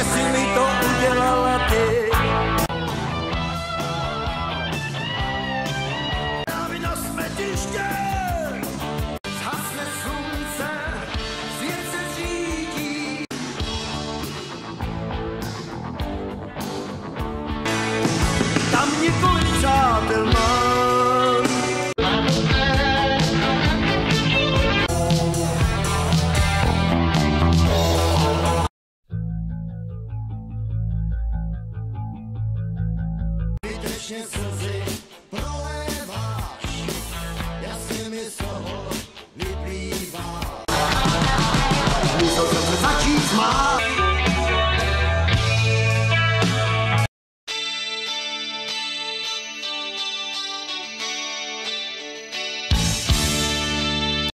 si mi to udělala ty. Právě na smetiště zhasne slunce, svět se řídí. Tam několik přátel mám. Vytečně slzy proléváš, jasně mi z toho vyplývá.